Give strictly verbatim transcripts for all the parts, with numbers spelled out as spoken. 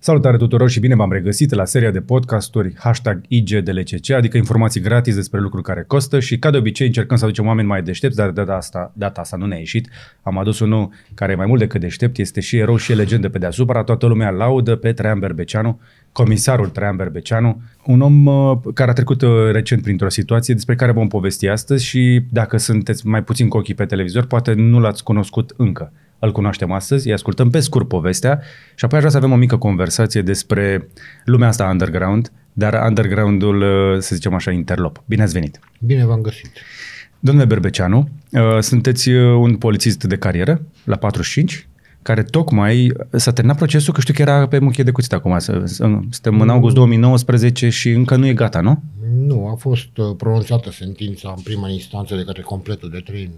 Salutare tuturor și bine v-am regăsit la seria de podcasturi hashtag I G D L C C, adică informații gratis despre lucruri care costă și ca de obicei încercăm să aducem oameni mai deștepți, dar de data asta, data asta nu ne-a ieșit. Am adus unul care e mai mult decât deștept, este și erou și e legendă pe deasupra, toată lumea laudă pe Traian Berbeceanu, comisarul Traian Berbeceanu, un om uh, care a trecut uh, recent printr-o situație despre care vom povesti astăzi și dacă sunteți mai puțin cu ochii pe televizor, poate nu l-ați cunoscut încă. Îl cunoaștem astăzi, îi ascultăm pe scurt povestea și apoi aș vrea să avem o mică conversație despre lumea asta underground, dar underground-ul, să zicem așa, interlop. Bine ați venit! Bine v-am găsit! Domnule Berbeceanu, sunteți un polițist de carieră la patruzeci și cinci, care tocmai s-a terminat procesul, că știu că era pe muchie de cuțit acum. Suntem în august două mii nouăsprezece și încă nu e gata, nu? Nu, a fost pronunțată sentința în prima instanță de către completul de trei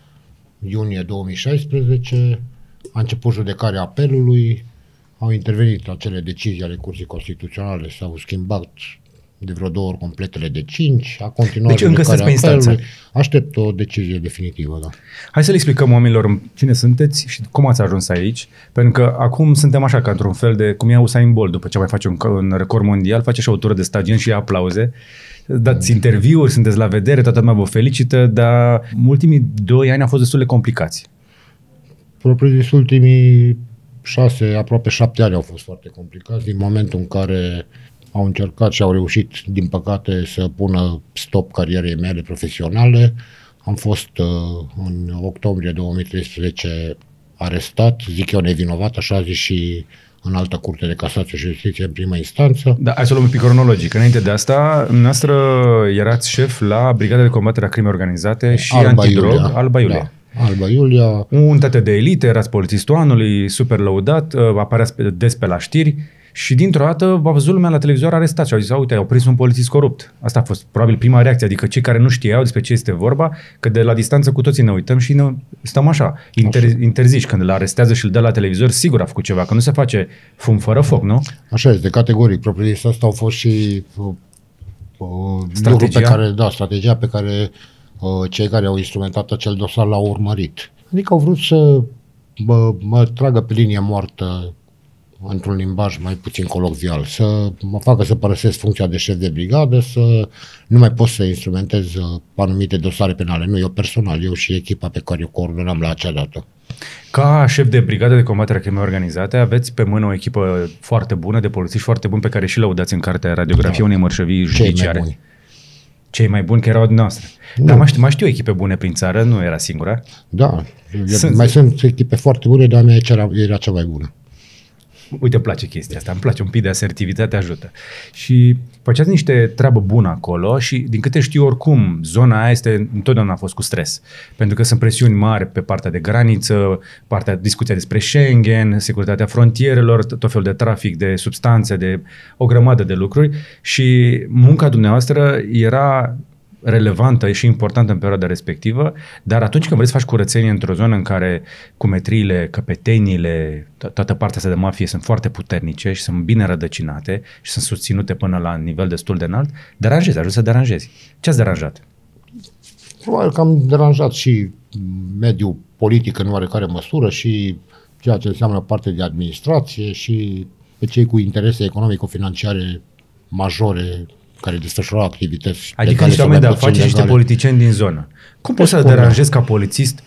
iunie două mii șaisprezece, a început judecarea apelului, au intervenit acele decizii ale Curții Constituționale, s-au schimbat de vreo două ori completele de cinci, a continuat deci încă sunteți pe instanță. Aștept o decizie definitivă, da. Hai să le explicăm oamenilor cine sunteți și cum ați ajuns aici, pentru că acum suntem așa ca într-un fel de, cum e Usain Bolt, după ce mai face un, un record mondial, face și o tură de stadion și aplauze. Dați interviuri, sunteți la vedere, toată lumea vă felicită, dar ultimii doi ani au fost destul de complicați. Propriu zis, ultimii șase, aproape șapte ani au fost foarte complicați, din momentul în care au încercat și au reușit, din păcate, să pună stop carierei mele profesionale. Am fost uh, în octombrie două mii treisprezece arestat, zic eu nevinovat, așa zis și în altă curte de casație și justiție în prima instanță. Da, hai să luăm un pic cronologic. Înainte de asta, noastră erați șef la Brigada de Combatere a Crimei Organizate și Alba Antidrog, Iulia. Alba Iulia. Da. Alba Iulia. Unitate de elită, erați polițistul anului, super lăudat, apăreați des pe la știri și dintr-o dată v-a văzut lumea la televizor arestat și au zis, uite, au prins un polițist corupt. Asta a fost probabil prima reacție, adică cei care nu știau despre ce este vorba, că de la distanță cu toții ne uităm și ne stăm așa, inter, așa. interziși. Când îl arestează și îl dă la televizor, sigur a făcut ceva, că nu se face fum fără foc, nu? Așa este, categoric. Propriu zis, asta au fost și uh, strategia? Pe care, da, strategia pe care uh, cei care au instrumentat acel dosar l-au urmărit. Adică au vrut să mă, mă tragă pe linie moartă într-un limbaj mai puțin colocvial, să mă facă să părăsesc funcția de șef de brigadă, să nu mai pot să instrumentez anumite dosare penale. Nu, eu personal, eu și echipa pe care o coordonam la acea dată. Ca șef de brigadă de combatere a crimei organizate, aveți pe mână o echipă foarte bună, de polițiști foarte buni, pe care și lăudați în cartea Radiografie, da, unei mărșăvii judiciare. Cei mai buni. Cei mai buni, că erau dumneavoastră. Dar mai știu, mai știu echipe bune prin țară, nu era singura. Da, sunt, mai sunt echipe foarte bune, dar a mea era, era cea mai bună. Uite, îmi place chestia asta, îmi place un pic de asertivitate, ajută. Și făceați niște treabă bună acolo și, din câte știu, oricum, zona aia este, întotdeauna a fost cu stres. Pentru că sunt presiuni mari pe partea de graniță, partea, discuția despre Schengen, securitatea frontierelor, tot felul de trafic, de substanțe, de o grămadă de lucruri și munca dumneavoastră era relevantă și importantă în perioada respectivă, dar atunci când vrei să faci curățenie într-o zonă în care cumetriile, căpeteniile, to- toată partea asta de mafie sunt foarte puternice și sunt bine rădăcinate și sunt susținute până la nivel destul de înalt, deranjezi, ajungi să deranjezi. Ce ați deranjat? Probabil că am deranjat și mediul politic în oarecare măsură și ceea ce înseamnă parte de administrație și pe cei cu interese economico-financiare majore care desfășurau activități. Adică niște oameni de afaceri și niște politicieni din zonă. Cum poți să deranjezi ca polițist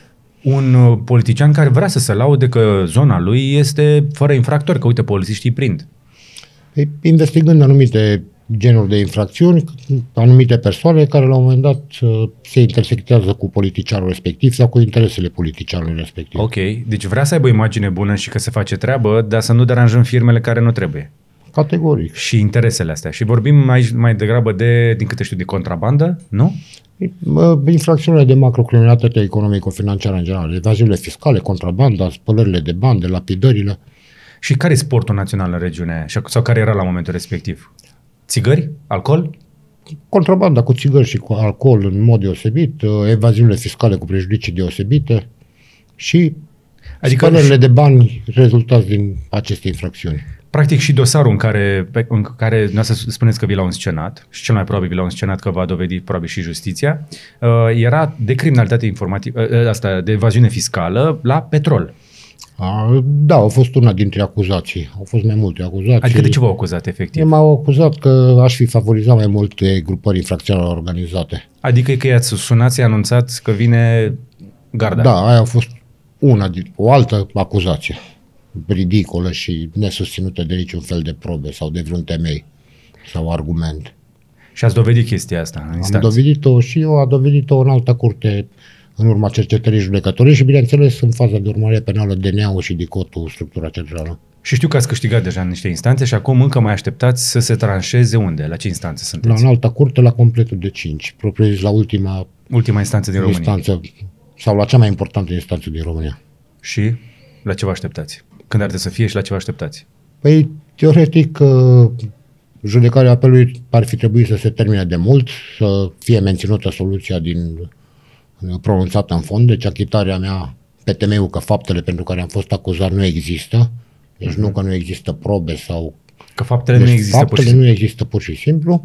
un politician care vrea să se laude că zona lui este fără infractori, că uite, polițiștii prind? Păi, investigând anumite genuri de infracțiuni, anumite persoane care la un moment dat se intersectează cu politicianul respectiv sau cu interesele politicianului respectiv. Ok, deci vrea să aibă o imagine bună și că se face treabă, dar să nu deranjăm firmele care nu trebuie. Categoric. Și interesele astea. Și vorbim aici mai degrabă de, din câte știu, de contrabandă, nu? Infracțiunile de macrocriminalitate economico-financiară în general, evaziunile fiscale, contrabanda, spălările de bani, lapidările. Și care e sportul național în regiunea aia? Sau care era la momentul respectiv? Țigări? Alcool? Contrabanda cu țigări și cu alcool în mod deosebit, evaziunile fiscale cu prejudicii deosebite și adică spălările de bani rezultați din aceste infracțiuni. Practic și dosarul în care, pe, în care dumneavoastră spuneți că vi l-au înscenat, și cel mai probabil vi l-au înscenat că va dovedi probabil și justiția, uh, era de criminalitate informativă, uh, asta, de evaziune fiscală la petrol. A, da, au fost una dintre acuzații. Au fost mai multe acuzații. Adică de ce v-au acuzat, efectiv? M-au acuzat că aș fi favorizat mai multe grupări infracționale organizate. Adică că i-ați sunat, i-a anunțat că vine garda. Da, aia a fost una, o altă acuzație ridicolă și nesusținută de niciun fel de probe sau de vreun temei sau argument. Și ați dovedit chestia asta în instanță? Am dovedit-o și eu, a dovedit-o în altă curte în urma cercetării judecătorii și, bineînțeles, în faza de urmărire penală D N A-ul și DICOT-ul, structura centrală. Și știu că ați câștigat deja în niște instanțe și acum încă mai așteptați să se tranșeze unde? La ce instanță sunteți? La înalta curte, la completul de cinci, propriu zis la ultima, ultima instanță din România. Instanță, sau la cea mai importantă instanță din România. Și la ce vă așteptați? Când ar trebui să fie și la ce vă așteptați? Păi, teoretic, judecarea apelului ar fi trebuit să se termine de mult, să fie menținută soluția din pronunțată în fond, deci achitarea mea pe temeiul că faptele pentru care am fost acuzat nu există, deci uh-huh. nu că nu există probe sau... Că faptele deci nu există faptele pur și nu există pur și simplu,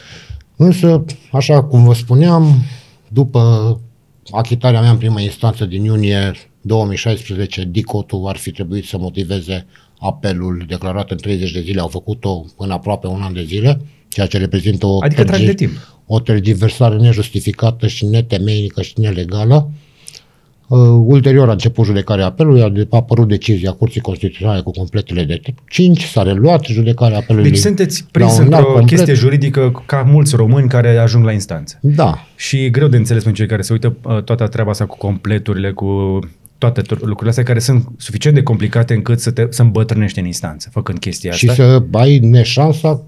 însă, așa cum vă spuneam, după achitarea mea în prima instanță din iunie două mii șaisprezece, DICOT-ul ar fi trebuit să motiveze apelul declarat în treizeci de zile, au făcut-o în aproape un an de zile, ceea ce reprezintă o, adică trag de timp. o tergiversare nejustificată și netemeinică și nelegală. Uh, ulterior a început judecarea apelului, a apărut decizia Curții Constituționale cu completele de cinci, s-a reluat judecarea apelului. Deci sunteți prins într-o chestie juridică ca mulți români care ajung la instanță. Da. Și greu de înțeles pentru cei care se uită toată treaba asta cu completurile, cu toate lucrurile astea care sunt suficient de complicate încât să te să îmbătrânești în instanță, făcând chestia asta. Și să ai neșansa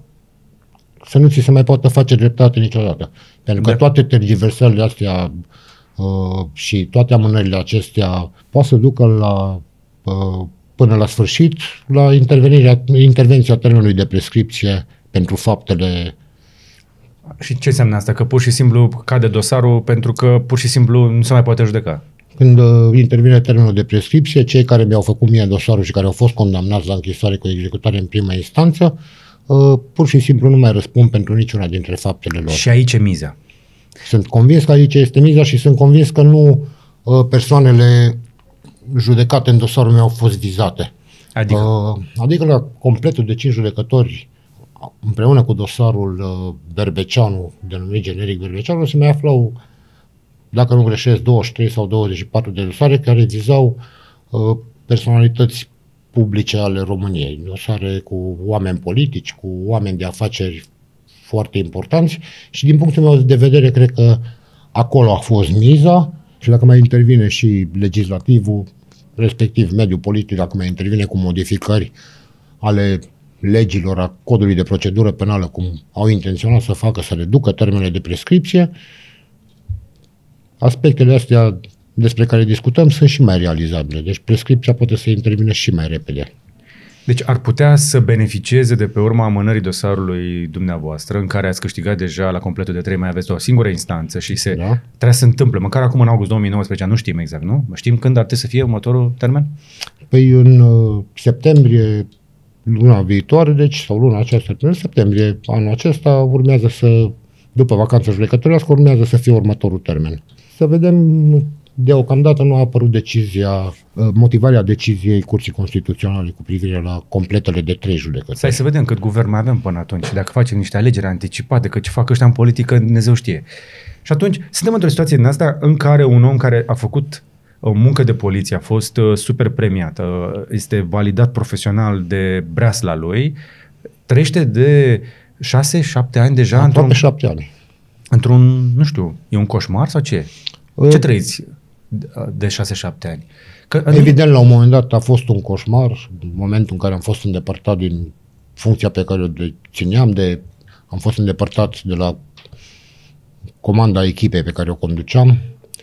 să nu ți se mai poată face dreptate niciodată. Pentru că da. toate tergiversările astea uh, și toate amânările acestea poate să ducă la, uh, până la sfârșit la intervenirea, intervenția termenului de prescripție pentru faptele. Și ce înseamnă asta? Că pur și simplu cade dosarul pentru că pur și simplu nu se mai poate judeca? Când uh, intervine termenul de prescripție, cei care mi-au făcut mie dosarul și care au fost condamnați la închisoare cu executare în prima instanță, uh, pur și simplu nu mai răspund pentru niciuna dintre faptele lor. Și aici e miza. Sunt convins că aici este miza și sunt convins că nu uh, persoanele judecate în dosarul meu au fost vizate. Adică? Uh, adică la completul de cinci judecători, împreună cu dosarul uh, Berbeceanu, denumit generic Berbeceanu, se mai aflau, dacă nu greșesc, douăzeci și trei sau douăzeci și patru de dosare care vizau uh, personalități publice ale României. Dosare cu oameni politici, cu oameni de afaceri foarte importanți și din punctul meu de vedere cred că acolo a fost miza și dacă mai intervine și legislativul, respectiv mediul politic, dacă mai intervine cu modificări ale legilor, a codului de procedură penală, cum au intenționat să facă, să reducă termenele de prescripție, aspectele astea despre care discutăm sunt și mai realizabile. Deci prescripția poate să intervină și mai repede. Deci ar putea să beneficieze de pe urma amânării dosarului dumneavoastră, în care ați câștigat deja la completul de trei, mai aveți o singură instanță și se da. trebuie să se întâmple. Măcar acum în august două mii nouăsprezece, nu știm exact, nu? Știm când ar trebui să fie următorul termen? Păi în uh, septembrie luna viitoare, deci, sau luna aceasta, în septembrie anul acesta, urmează să, după vacanța judecătorească, urmează să fie următorul termen. Să vedem, deocamdată nu a apărut decizia, motivarea deciziei Curții Constituționale cu privire la completele de trei judecători. Stai să vedem cât guvern mai avem până atunci și dacă facem niște alegeri anticipate, că ce fac ăștia în politică, Dumnezeu știe. Și atunci, suntem într-o situație din asta în care un om care a făcut o muncă de poliție, a fost super premiată, este validat profesional de breasla lui, trăiește de șase, șapte ani deja Aproape într-un... șapte ani. Într-un, nu știu, e un coșmar sau ce? Ce trăiți de șase șapte ani? Că, Evident, la un moment dat a fost un coșmar, în momentul în care am fost îndepărtat din funcția pe care o țineam, de, am fost îndepărtat de la comanda echipei pe care o conduceam.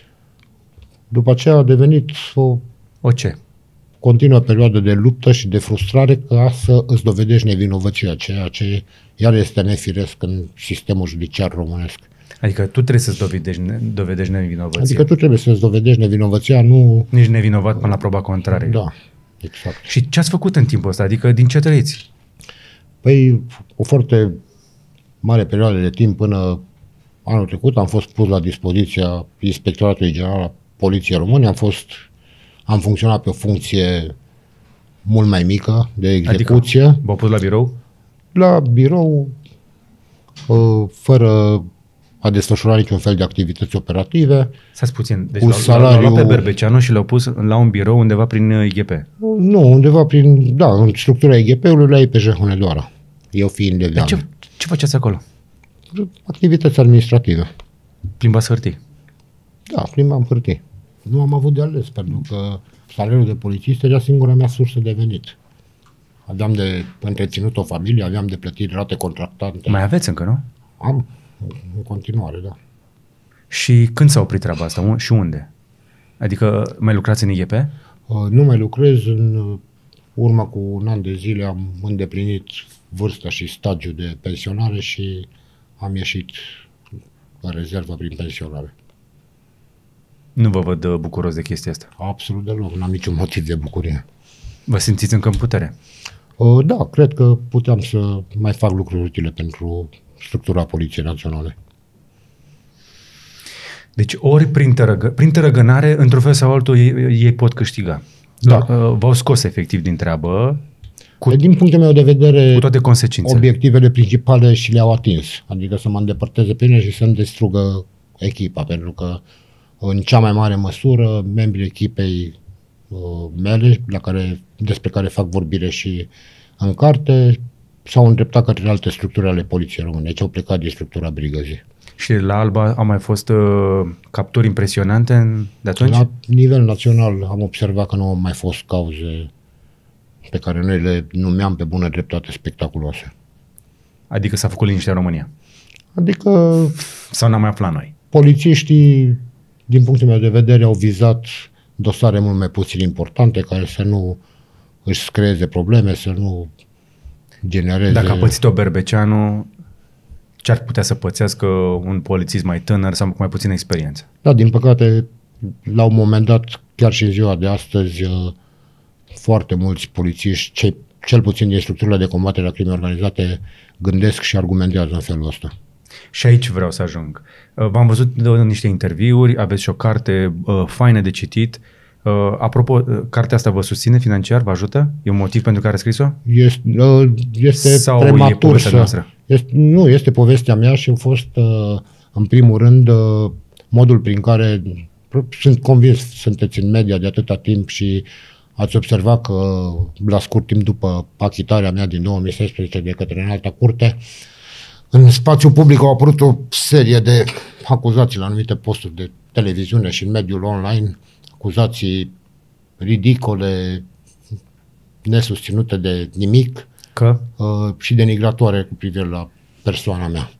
După aceea a devenit o, o ce? continuă perioadă de luptă și de frustrare ca să îți dovedești nevinovăția, ceea ce iar este nefiresc în sistemul judiciar românesc. Adică tu trebuie să-ți dovedești, dovedești nevinovăția. Adică tu trebuie să-ți dovedești nevinovăția, nu... Nici nevinovat până la proba contrarie. Da, exact. Și ce ați făcut în timpul ăsta? Adică din ce trăiți? Păi, o foarte mare perioadă de timp până anul trecut am fost pus la dispoziția Inspectoratului General al Poliției Române, am fost am funcționat pe o funcție mult mai mică de execuție. Adică v-au pus la birou? La birou, fără a desfășura niciun fel de activități operative. Stați puțin, deci cu l-au, salariu... l-au luat pe Berbeceanu și l-au pus la un birou undeva prin I G P. Nu, undeva prin, da, în structura I G P-ului la I P J Hunedoara. Eu fiind de Dar ce, ce faceți acolo? Activități administrative. Plimbați hârtii? Da, plimbam hârtii. Nu am avut de ales, pentru că salariul de polițist era singura mea sursă de venit. Aveam de întreținut o familie, aveam de plătit rate contractante. Mai aveți încă, nu? Am, în continuare, da. Și când s-a oprit treaba asta și unde? Adică mai lucrați în I G P? Uh, nu mai lucrez. În urmă cu un an de zile am îndeplinit vârsta și stagiul de pensionare și am ieșit în rezervă prin pensionare. Nu vă văd bucuros de chestia asta? Absolut deloc, n-am niciun motiv de bucurie. Vă simțiți încă în putere? Uh, da, cred că puteam să mai fac lucruri utile pentru structura Poliției Naționale. Deci ori prin, tărăgă, prin tărăgânare, într-un fel sau altul, ei, ei pot câștiga. Da. V-au scos efectiv din treabă. Cu, din punctul meu de vedere, cu toate consecințele. Obiectivele principale și le-au atins. Adică să mă îndepărteze pe mine și să-mi distrugă echipa. Pentru că în cea mai mare măsură, membrii echipei uh, mele, la care, despre care fac vorbire și în carte, s-au îndreptat către alte structuri ale Poliției Române. Deci au plecat din structura brigăzii. Și la Alba au mai fost uh, capturi impresionante de atunci? La nivel național am observat că nu au mai fost cauze pe care noi le numeam pe bună dreptate spectaculoase. Adică s-a făcut liniște în România? Adică... Sau n-am mai aflat noi? Polițiștii, din punctul meu de vedere, au vizat dosare mult mai puțin importante, care să nu își creeze probleme, să nu genereze... Dacă a pățit-o Berbeceanu, ce ar putea să pățească un polițist mai tânăr sau cu mai puțină experiență? Da, din păcate, la un moment dat, chiar și în ziua de astăzi, foarte mulți polițiști, cei, cel puțin din structurile de combatere a crimei organizate, gândesc și argumentează în felul ăsta. Și aici vreau să ajung. V-am văzut în niște interviuri, aveți și o carte uh, faină de citit. Uh, apropo, cartea asta vă susține financiar, vă ajută? E un motiv pentru care a scris-o? Este, uh, este sau prematur e povestea să, noastră? Este, nu, este povestea mea și a fost, uh, în primul rând, uh, modul prin care, sunt convins, sunteți în media de atâta timp și ați observat că la scurt timp după achitarea mea din două mii șaisprezece de către înalta curte, în spațiul public au apărut o serie de acuzații la anumite posturi de televiziune și în mediul online, acuzații ridicole, nesusținute de nimic, că? Uh, și denigratoare cu privire la persoana mea.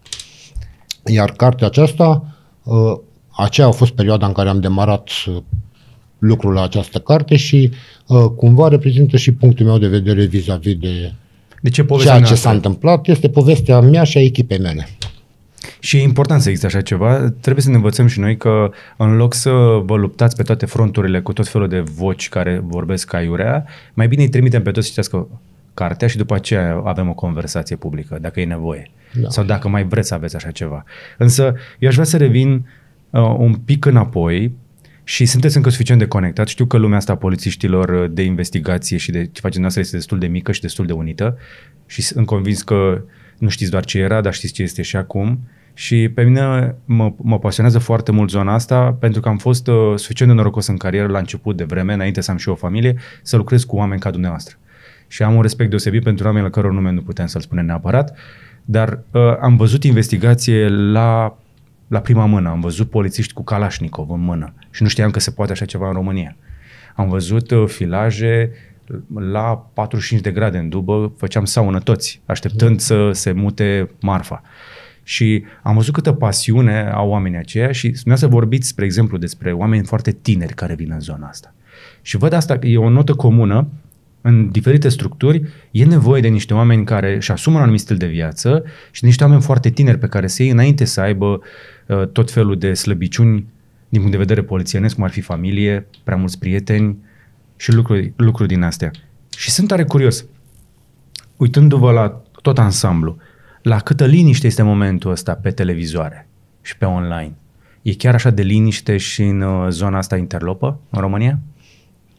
Iar cartea aceasta, uh, aceea a fost perioada în care am demarat uh, lucrul la această carte și uh, cumva reprezintă și punctul meu de vedere vis-a-vis de, de ce ceea ce s-a întâmplat. Este povestea mea și a echipei mele. Și e important să existe așa ceva. Trebuie să ne învățăm și noi că în loc să vă luptați pe toate fronturile cu tot felul de voci care vorbesc aiurea, mai bine îi trimitem pe toți să citească cartea și după aceea avem o conversație publică, dacă e nevoie. Da. Sau dacă mai vreți să aveți așa ceva. Însă eu aș vrea să revin uh, un pic înapoi și sunteți încă suficient de conectat. Știu că lumea asta a polițiștilor de investigație și de ce faceți noastră este destul de mică și destul de unită și sunt convins că nu știți doar ce era, dar știți ce este și acum. Și pe mine mă, mă pasionează foarte mult zona asta pentru că am fost uh, suficient de norocos în carieră la început de vreme, înainte să am și o familie, să lucrez cu oameni ca dumneavoastră. Și am un respect deosebit pentru oameni la căror nume nu puteam să-l spunem neapărat, dar uh, am văzut investigație la, la prima mână, am văzut polițiști cu Kalashnikov în mână și nu știam că se poate așa ceva în România. Am văzut uh, filaje la patruzeci și cinci de grade în dubă, făceam saună toți, așteptând să se mute marfa. Și am văzut câtă pasiune au oamenii aceia și spunea să vorbiți, spre exemplu, despre oameni foarte tineri care vin în zona asta. Și văd asta, e o notă comună în diferite structuri, e nevoie de niște oameni care își asumă un anumit stil de viață și de niște oameni foarte tineri pe care să iei înainte să aibă uh, tot felul de slăbiciuni din punct de vedere polițienesc, cum ar fi familie, prea mulți prieteni și lucruri, lucruri din astea. Și sunt tare curios, uitându-vă la tot ansamblu, la câtă liniște este momentul ăsta pe televizoare și pe online? E chiar așa de liniște și în uh, zona asta interlopă, în România?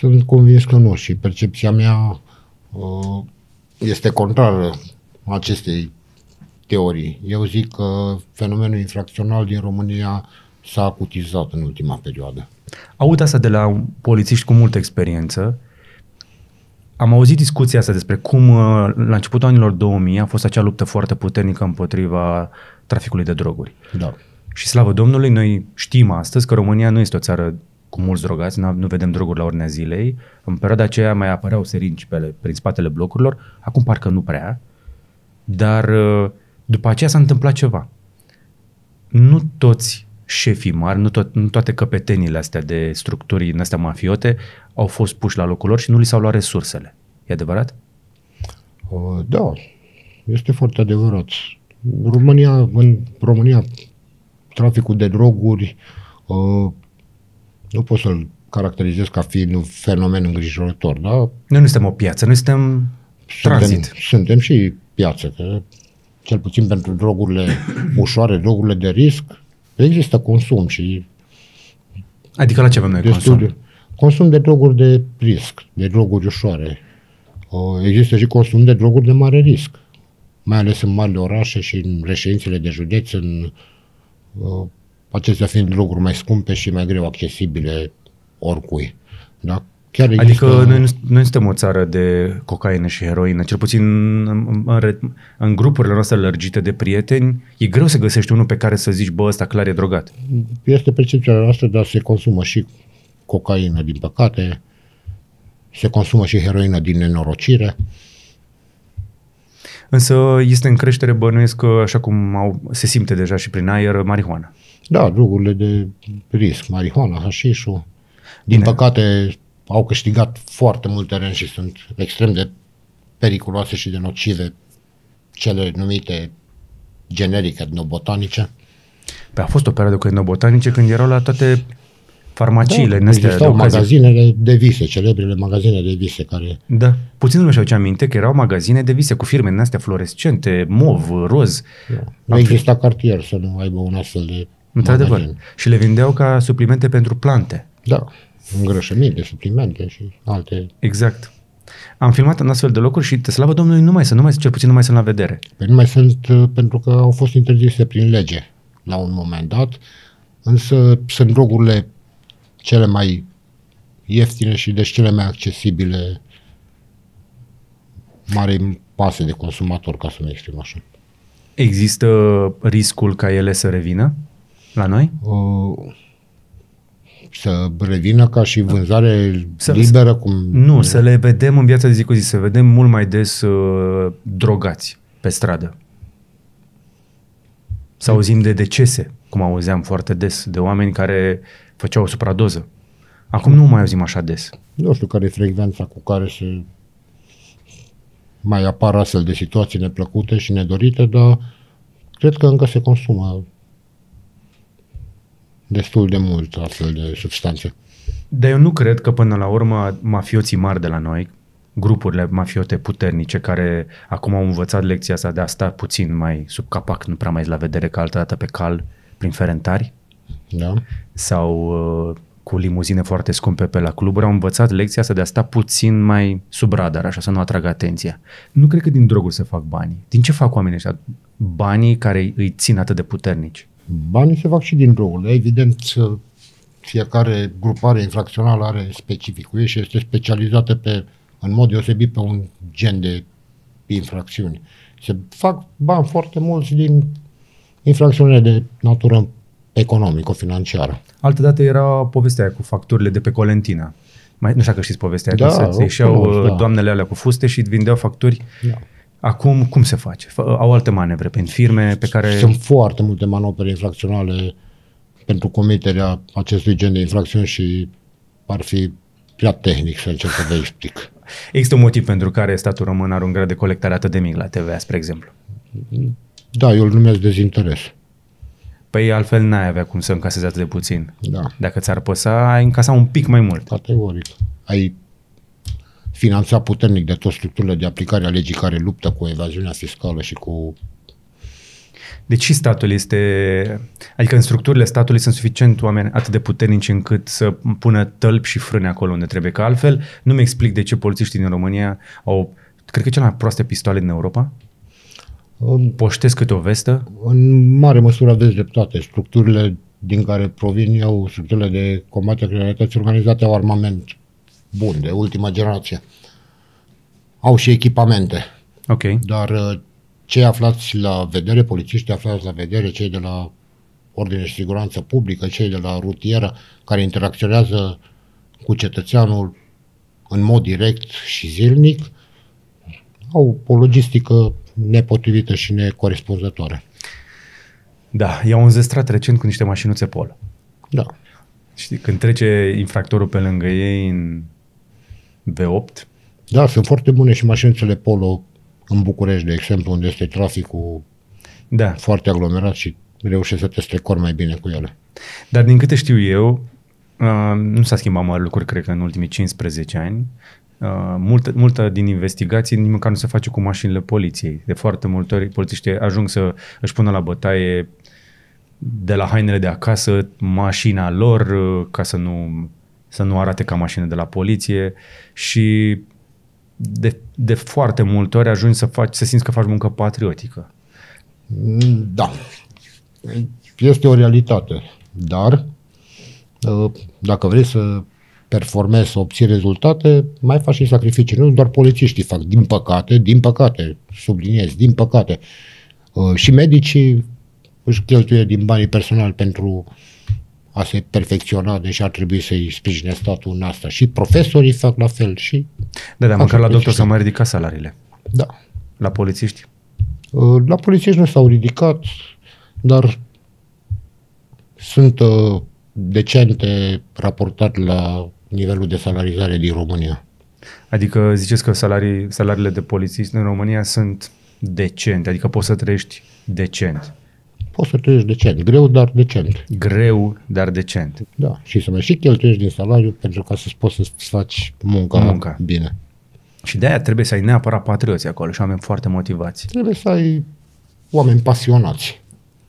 Sunt convins că nu și percepția mea uh, este contrară acestei teorii. Eu zic că fenomenul infracțional din România s-a acutizat în ultima perioadă. Aud asta de la polițiști cu multă experiență. Am auzit discuția asta despre cum la începutul anilor două mii a fost acea luptă foarte puternică împotriva traficului de droguri. Da. Și slavă Domnului, noi știm astăzi că România nu este o țară cu mulți drogați, nu vedem droguri la ordinea zilei. În perioada aceea mai apăreau seringi pe, prin spatele blocurilor, acum parcă nu prea, dar după aceea s-a întâmplat ceva. Nu toți șefii mari, nu, tot, nu toate căpetenile astea de structuri în astea mafiote au fost puși la locul lor și nu li s-au luat resursele. E adevărat? Uh, da, este foarte adevărat. România, în România, traficul de droguri uh, nu pot să-l caracterizez ca fiind un fenomen îngrijorător, da? Noi nu suntem o piață, noi suntem tranzit. Suntem, suntem și piață, că cel puțin pentru drogurile ușoare, drogurile de risc, există consum și... Adică la ce avem noi consum? De, consum de droguri de risc, de droguri ușoare. Există și consum de droguri de mare risc, mai ales în marile orașe și în reședințele de județ, în, acestea fiind droguri mai scumpe și mai greu accesibile oricui. Da? Chiar există... Adică noi nu, noi suntem o țară de cocaină și heroină, cel puțin în, în, în grupurile noastre lărgite de prieteni, e greu să găsești unul pe care să zici, bă, ăsta clar e drogat. Este percepția noastră, dar se consumă și cocaină, din păcate, se consumă și heroină din nenorocire. Însă este în creștere, bănuiesc că, așa cum au, se simte deja și prin aer, marihuana. Da, drogurile de risc, marihuana, hașișul. Din Bine. păcate, au câștigat foarte mult teren și sunt extrem de periculoase și de nocive cele numite generic etnobotanice. Păi a fost o perioadă cu etnobotanice când erau la toate farmaciile. Da, existau magazinele de vise, celebrele magazine de vise care... Da, puțin nu mi-și aduce aminte că erau magazine de vise cu firme din astea fluorescente, mov, roz. Da. Nu exista cartier să nu aibă un astfel de Într-adevăr. magazin. Și le vindeau ca suplimente pentru plante. Da, îngrășăminte, suplimente și alte... Exact. Am filmat în astfel de locuri și, te slavă Domnului, nu mai sunt, nu mai, cel puțin nu mai sunt la vedere. Păi nu mai sunt pentru că au fost interzise prin lege la un moment dat, însă sunt drogurile cele mai ieftine și deci cele mai accesibile mari mase de consumator, ca să mă exprim așa. Există riscul ca ele să revină la noi? Uh, să revină ca și vânzare să, liberă? Cum... Nu, să le vedem în viața de zi cu zi, să vedem mult mai des uh, drogați pe stradă. Să auzim de decese, cum auzeam foarte des, de oameni care făceau o supradoză. Acum nu mai auzim așa des. Nu știu care e frecvența cu care se mai apar astfel de situații neplăcute și nedorite, dar cred că încă se consumă destul de mult astfel de substanțe. Dar eu nu cred că până la urmă mafioții mari de la noi, grupurile mafiote puternice care acum au învățat lecția asta de a sta puțin mai sub capac, nu prea mai la vedere ca altădată pe cal, prin ferentari, da. sau uh, cu limuzine foarte scumpe pe la cluburi, au învățat lecția asta de a sta puțin mai sub radar, așa să nu atragă atenția. Nu cred că din droguri se fac banii. Din ce fac oamenii ăștia? Banii care îi țin atât de puternici. Banii se fac și din droguri. Evident, fiecare grupare infracțională are specificul ei și este specializată pe, în mod deosebit pe un gen de infracțiuni. Se fac bani foarte mulți din infracțiunile de natură economico-financiară. Altădată era povestea aia cu facturile de pe Colentina. Mai, nu știu că știți povestea aia, da, să ieșeau da. doamnele alea cu fuste și vindeau facturi. Da. Acum, cum se face? Au alte manevre prin firme pe care... Sunt foarte multe manopere infracționale pentru comiterea acestui gen de infracțiuni și ar fi prea tehnic să încerc să vă explic. Există un motiv pentru care statul român are un grad de colectare atât de mic la T V A, spre exemplu? Da, eu îl numesc dezinteres. Păi altfel n-ai avea cum să încasezi atât de puțin. Da. Dacă ți-ar păsa, ai încasa un pic mai mult. Categoric. Ai finanțat puternic de toate structurile de aplicare a legii care luptă cu evaziunea fiscală și cu Deci și statul este, adică în structurile statului sunt suficient oameni atât de puternici încât să pună tălpi și frâne acolo unde trebuie, că altfel nu mi explic de ce polițiștii din România au, cred că cele mai proaste pistoale din Europa. Poștesc câte o vestă. În mare măsură aveți dreptate. Structurile din care provin eu, structurile de combatere a criminalității organizate, au armament bun, de ultima generație. Au și echipamente. Ok. Dar cei aflați la vedere, polițiștii aflați la vedere, cei de la ordine și siguranță publică, cei de la rutieră, care interacționează cu cetățeanul în mod direct și zilnic, au o logistică nepotrivită și necorespunzătoare. Da, i-au înzestrat recent cu niște mașinuțe Polo. Da. Știi, când trece infractorul pe lângă ei în V opt. Da, sunt foarte bune și mașinuțele Polo în București, de exemplu, unde este traficul da. foarte aglomerat și reușești să te strecori mai bine cu ele. Dar din câte știu eu, uh, nu s-a schimbat mare lucruri, cred că în ultimii cincisprezece ani. Uh, multă, multă din investigații nici măcar nu se face cu mașinile poliției. De foarte multe ori polițiștii ajung să își pună la bătaie de la hainele de acasă mașina lor uh, ca să nu, să nu arate ca mașină de la poliție și de, de foarte multe ori ajungi să, faci, să simți că faci muncă patriotică. Da. Este o realitate. Dar uh, dacă vrei să performezi, să obții rezultate, mai faci și sacrificii. Nu doar polițiștii fac, din păcate, din păcate, subliniez, din păcate. Uh, și medicii își cheltuie din banii personali pentru a se perfecționa, deși ar trebui să-i sprijine statul în asta. Și profesorii fac la fel. Și da, da, măcar la doctor s-au mai ridicat salariile. Da. La polițiști? Uh, la polițiști nu s-au ridicat, dar sunt uh, decente raportat la nivelul de salarizare din România. Adică ziceți că salarii, salariile de polițiști în România sunt decente, adică poți să trăiești decent. Poți să trăiești decent, greu, dar decent. Greu, dar decent. Da, și să mai și cheltuiești din salariu pentru ca să poți să-ți faci munca, munca bine. Și de aia trebuie să ai neapărat patrioți acolo și oameni foarte motivați. Trebuie să ai oameni pasionați.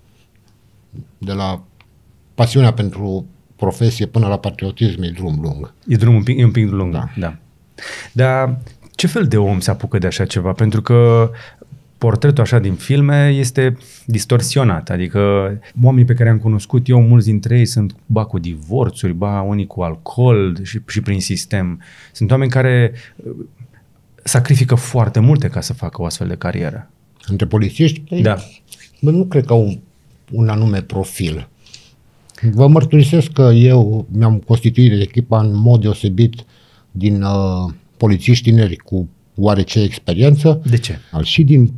De la pasiunea pentru profesie până la patriotism e drum lung. E drum un pic, e un pic lung, da. da. Dar ce fel de om se apucă de așa ceva? Pentru că portretul așa din filme este distorsionat, adică oamenii pe care am cunoscut eu, mulți dintre ei sunt ba cu divorțuri, ba unii cu alcool și, și prin sistem. Sunt oameni care sacrifică foarte multe ca să facă o astfel de carieră. Între polițiști? Da. Bă, nu cred că au un, un anume profil. Vă mărturisesc că eu mi-am constituit echipa în mod deosebit din uh, polițiști tineri cu oarece experiență. De ce? Și din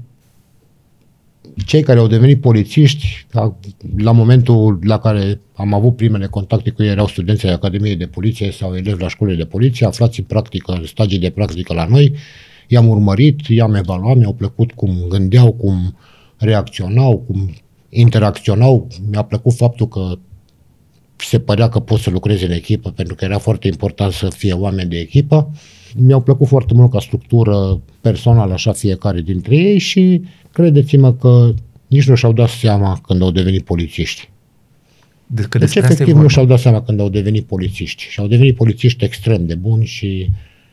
cei care au devenit polițiști, la, la momentul la care am avut primele contacte cu ei, erau studenții ai Academiei de Poliție sau elevi la școlile de poliție, aflați în practică, stagii de practică la noi, i-am urmărit, i-am evaluat, mi-au plăcut cum gândeau, cum reacționau, cum interacționau. Mi-a plăcut faptul că se părea că pot să lucreze în echipă, pentru că era foarte important să fie oameni de echipă. Mi-au plăcut foarte mult ca structură personală, așa fiecare dintre ei, și credeți-mă că nici nu și-au dat seama când au devenit polițiști. De, că deci efectiv nu și-au dat seama când au devenit polițiști. Și au devenit polițiști extrem de buni și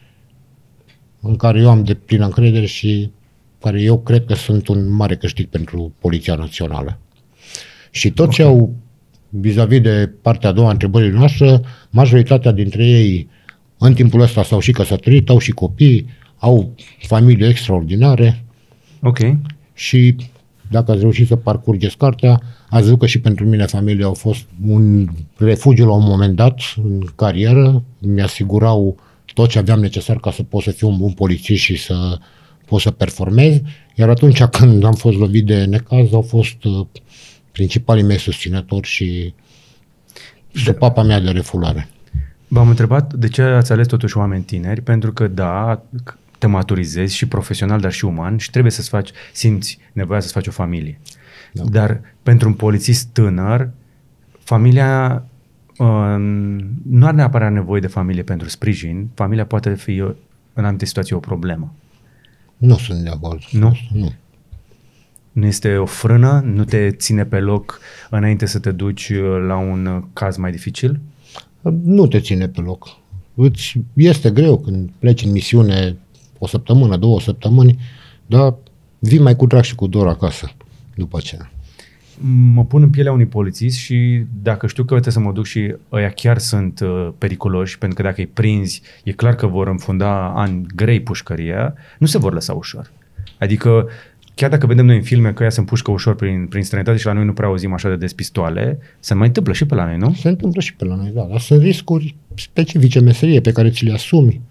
în care eu am de plină încredere și care eu cred că sunt un mare câștig pentru Poliția Națională. Și toți okay. au, vis-a-vis de partea a doua a întrebării noastre, majoritatea dintre ei în timpul ăsta s-au și căsătorit, au și copii, au familii extraordinare. Ok. Și dacă ați reușit să parcurgeți cartea, ați văzut că și pentru mine familia au fost un refugiu la un moment dat în carieră. Mi-asigurau tot ce aveam necesar ca să pot să fiu un bun polițist și să pot să performez. Iar atunci când am fost lovit de necaz, au fost uh, principalii mei susținători și supapa mea de refulare. V-am întrebat de ce ați ales totuși oameni tineri, pentru că da, te maturizezi și profesional, dar și uman și trebuie să-ți faci, simți nevoia să-ți faci o familie. Da. Dar pentru un polițist tânăr, familia uh, nu are neapărat nevoie de familie pentru sprijin, familia poate fi în anumite situații o problemă. Nu sunt de acord. Nu? Nu. Nu este o frână? Nu te ține pe loc înainte să te duci la un caz mai dificil? Nu te ține pe loc. Îți este greu când pleci în misiune o săptămână, două săptămâni, dar vii mai cu drag și cu dor acasă după aceea. Mă pun în pielea unui polițist și dacă știu că trebuie să mă duc și ăia chiar sunt uh, periculoși, pentru că dacă îi prinzi, e clar că vor înfunda ani grei pușcăria, nu se vor lăsa ușor. Adică, chiar dacă vedem noi în filme că ea se împușcă ușor prin, prin străinătate și la noi nu prea auzim așa de des pistoale, se mai întâmplă și pe la noi, nu? Se întâmplă și pe la noi, da, dar sunt riscuri specifice meserie pe care ți le asumi.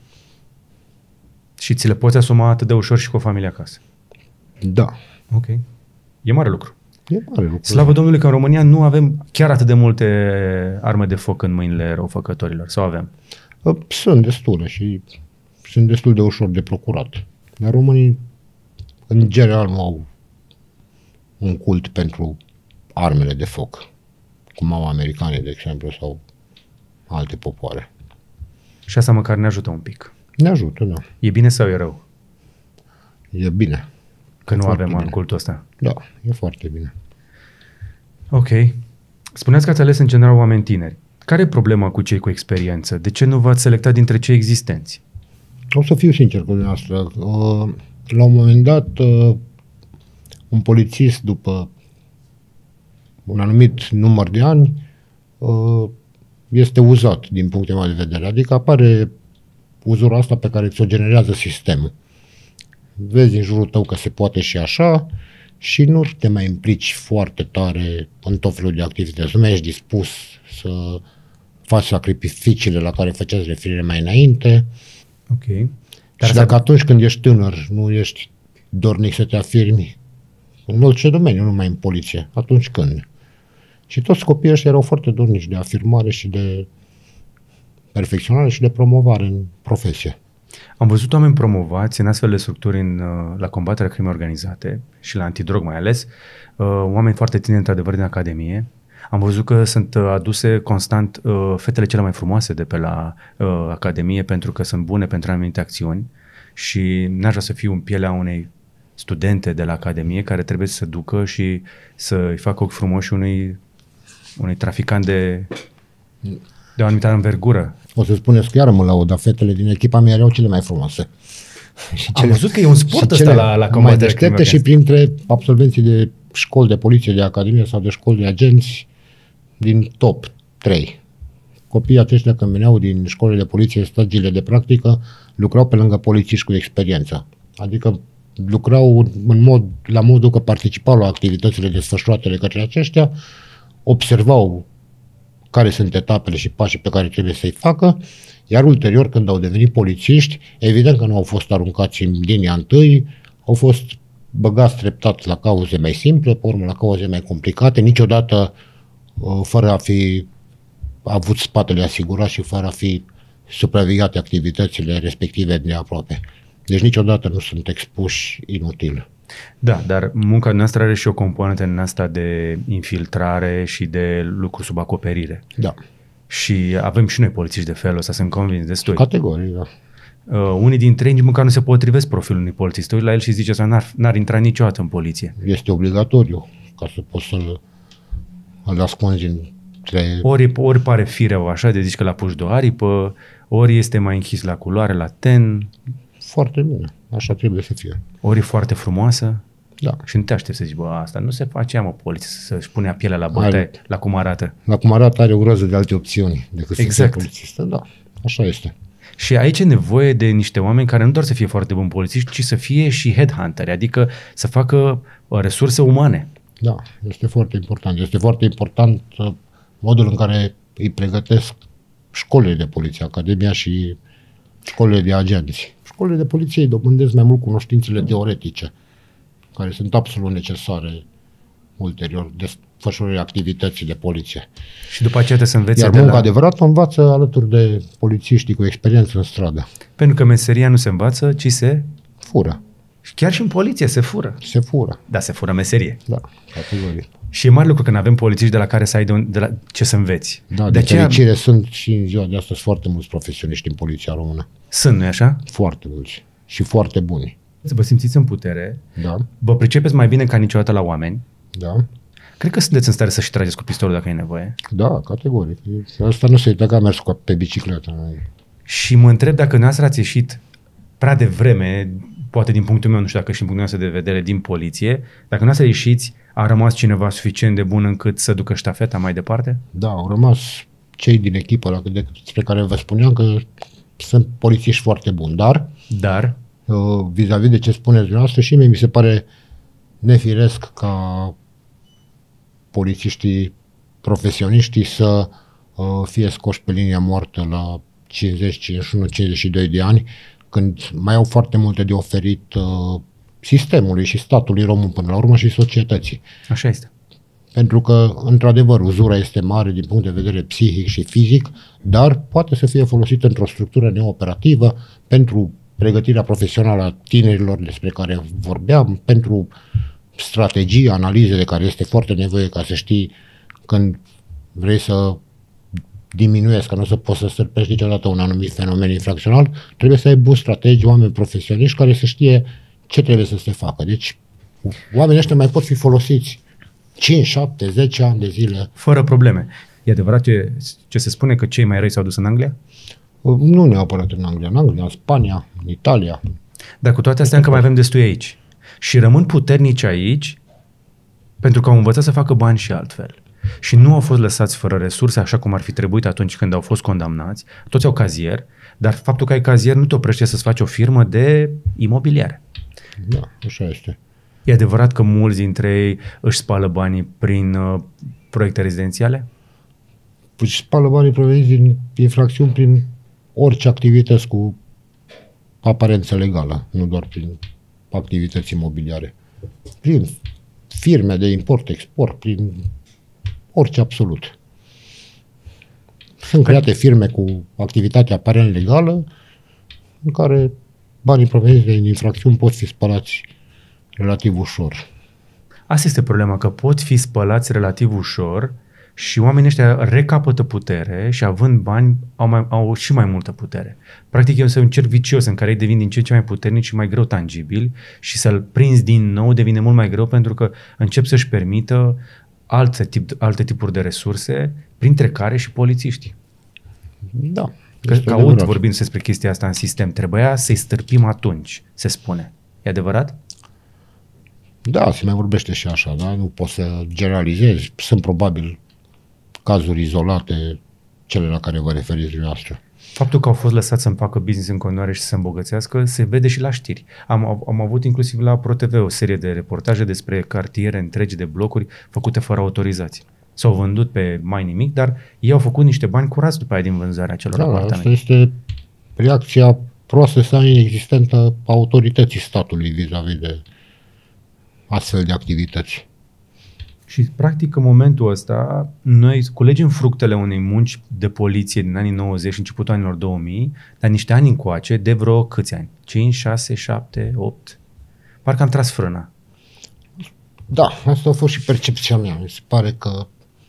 Și ți le poți asuma atât de ușor și cu o familie acasă. Da. Ok. E mare lucru. E mare lucru. Slavă Domnului că în România nu avem chiar atât de multe arme de foc în mâinile răufăcătorilor. Sau avem? Sunt destule și sunt destul de ușor de procurat. Dar românii, în general, nu au un cult pentru armele de foc, cum au americanii, de exemplu, sau alte popoare. Și asta măcar ne ajută un pic. Ne ajută, da. E bine sau e rău? E bine. Că e nu avem bine. cultul ăsta. Da, e foarte bine. Ok. Spuneați că ați ales în general oameni tineri. Care e problema cu cei cu experiență? De ce nu v-ați selectat dintre cei existenți? O să fiu sincer cu dumneavoastră. La un moment dat, un polițist, după un anumit număr de ani, este uzat din punctul meu de vedere. Adică apare uzura asta pe care ți-o generează sistemul. Vezi în jurul tău că se poate și așa și nu te mai implici foarte tare în tot felul de activități. Nu mai ești dispus să faci sacrificiile la care făceați referire mai înainte. Ok. Dar și dacă atunci când ești tânăr nu ești dornic să te afirmi în orice domeniu, nu numai în poliție, atunci când? Și toți copiii ăștia erau foarte dornici de afirmare și de perfecționare și de promovare în profesie. Am văzut oameni promovați în astfel de structuri în, la combaterea crimei organizate și la antidrog mai ales, oameni foarte tineri într-adevăr din Academie. Am văzut că sunt aduse constant fetele cele mai frumoase de pe la Academie pentru că sunt bune pentru anumite acțiuni și n-aș vrea să fiu în pielea unei studente de la Academie care trebuie să se ducă și să-i facă ochi frumoși unui, unui traficant de, de o anumită învergură. O să spuneți că iară mă laud, dar fetele din echipa mea erau cele mai frumoase. Și cele, am văzut că e un sport ăsta la, la mai deștepte și printre absolvenții de școli de poliție, de academie sau de școli de agenți din top trei. Copiii aceștia când veneau din școlile de poliție, stagiile de practică, lucrau pe lângă polițiști cu experiență. Adică lucrau în mod, la modul că participau la activitățile desfășurate de către aceștia, observau care sunt etapele și pașii pe care trebuie să-i facă, iar ulterior, când au devenit polițiști, evident că nu au fost aruncați în linia întâi, au fost băgați treptat la cauze mai simple, pe urmă la cauze mai complicate, niciodată fără a fi avut spatele asigurat și fără a fi supravegheate activitățile respective de aproape. Deci niciodată nu sunt expuși inutil. Da, dar munca noastră are și o componentă în asta de infiltrare și de lucru sub acoperire. Da. Și avem și noi polițiști de felul ăsta, sunt convins destui. Categorii, da. Uh, unii dintre ei nici măcar nu se potrivesc profilul unui polițist. Ui la el și zice să n-ar, n-ar intra niciodată în poliție. Este obligatoriu ca să poți să-l îl ascunzi între... Ori, ori pare fireu așa, de zici că l-a pus de o aripă, ori este mai închis la culoare, la ten. Foarte bine, așa trebuie să fie. Ori e foarte frumoasă. Da. Și nu te aștept să zici, bă, asta nu se face, mă, poliție, să-și punea pielea la bătaie, la cum arată. La cum arată are o roză de alte opțiuni decât exact. Să fie polițistă. Da, așa este. Și aici e nevoie de niște oameni care nu doar să fie foarte buni polițiști, ci să fie și headhunteri, adică să facă resurse umane. Da, este foarte important. Este foarte important modul în care îi pregătesc școlile de poliție, academia și școlile de agenți. Școlile de poliție îi dobândesc mai mult cunoștințele teoretice, care sunt absolut necesare ulterior desfășurării activității de poliție. Și după aceea trebuie să învețe. Iar munca la... adevărată învață alături de polițiștii cu experiență în stradă. Pentru că meseria nu se învață, ci se fură. Și chiar și în poliție se fură. Se fură. Da, se fură meserie. Da, categorie. Și e mare lucru când avem polițiști de la care să ai de, un, de la ce să înveți. Da, de, de aceea... fericire sunt și în ziua de astăzi foarte mulți profesioniști în poliția română. Sunt, nu-i așa? Foarte mulți. Și foarte buni. Vă simțiți în putere, Da. vă pricepeți mai bine ca niciodată la oameni. Da. Cred că sunteți în stare să și trageți cu pistolul dacă e nevoie. Da, categoric. Asta nu se uită că a mers cu pe bicicletă. Și mă întreb dacă noastră ați ieșit prea devreme, poate din punctul meu, nu știu dacă și din punctul nostru de vedere, din poliție, dacă noastră ieșiți, a rămas cineva suficient de bun încât să ducă ștafeta mai departe? Da, au rămas cei din echipă la, despre care vă spuneam că sunt polițiști foarte buni, dar Dar, uh, vis-a-vis de ce spuneți dumneavoastră, și mie mi se pare nefiresc ca polițiștii profesioniștii să uh, fie scoși pe linia moartă la cincizeci, cincizeci și unu, cincizeci și doi de ani, când mai au foarte multe de oferit uh, sistemului și statului român până la urmă și societății. așa este. Pentru că, într-adevăr, uzura este mare din punct de vedere psihic și fizic, dar poate să fie folosită într-o structură neoperativă pentru pregătirea profesională a tinerilor despre care vorbeam, pentru strategii, analize de care este foarte nevoie ca să știi când vrei să diminuezi, că nu o să poți să stârpești niciodată un anumit fenomen infracțional, trebuie să ai buni strategi, oameni profesioniști care să știe ce trebuie să se facă. Deci, oamenii ăștia mai pot fi folosiți cinci, șapte, zece ani de zile. Fără probleme. E adevărat ce, ce se spune că cei mai răi s-au dus în Anglia? Nu neapărat în Anglia, în Anglia, în Spania, în Italia. Dar cu toate astea încă mai avem destui aici. Și rămân puternici aici pentru că au învățat să facă bani și altfel. Și nu au fost lăsați fără resurse așa cum ar fi trebuit atunci când au fost condamnați. Toți au cazier, dar faptul că ai cazier nu te oprește să-ți faci o firmă de imobiliare. Da, așa este. E adevărat că mulți dintre ei își spală banii prin uh, proiecte rezidențiale? Păi spală banii proveniți din infracțiuni prin orice activități cu aparență legală, nu doar prin activități imobiliare. Prin firme de import-export, prin orice absolut. Sunt create firme cu activitate aparent legală în care banii proveniți din infracțiuni pot fi spălați relativ ușor. Asta este problema, că pot fi spălați relativ ușor și oamenii ăștia recapătă putere și având bani au, mai, au și mai multă putere. Practic e un cerc vicios în care ei devin din ce în ce mai puternici și mai greu tangibili și să-l prinzi din nou devine mult mai greu pentru că încep să-și permită alte, tip, alte tipuri de resurse, printre care și polițiștii. Da. Că, că aud vorbind despre chestia asta în sistem, trebuia să-i stârpim atunci, se spune. E adevărat? Da, se mai vorbește și așa, da? Nu poți să generalizezi. Sunt probabil cazuri izolate, cele la care vă referiți dumneavoastră. Faptul că au fost lăsați să-mi facă business în continuare și să se îmbogățească se vede și la știri. Am, am avut inclusiv la ProTV o serie de reportaje despre cartiere întregi de blocuri făcute fără autorizație. S-au vândut pe mai nimic, dar ei au făcut niște bani curați după aia din vânzarea acelor da, apartamente. Asta este reacția proastă sau inexistentă a autorității statului vis-a-vis de astfel de activități. Și, practic, în momentul ăsta, noi culegem fructele unei munci de poliție din anii nouăzeci și începutul anilor două mii, dar niște ani încoace, de vreo câți ani? cinci, șase, șapte, opt? Parcă am tras frâna. Da, asta a fost și percepția mea. Mi se pare că